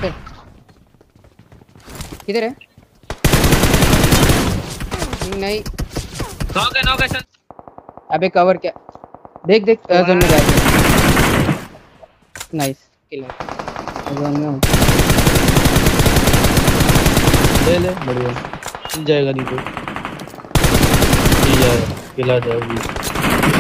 पे। किधर है? नहीं। नॉक है सन। अबे कवर क्या? देख देख जोन में गया। नाइस किल है। जोन में हूँ। ले ले बढ़िया मिल जाएगा नहीं तो मिल जाएगा, खिला जाएगी।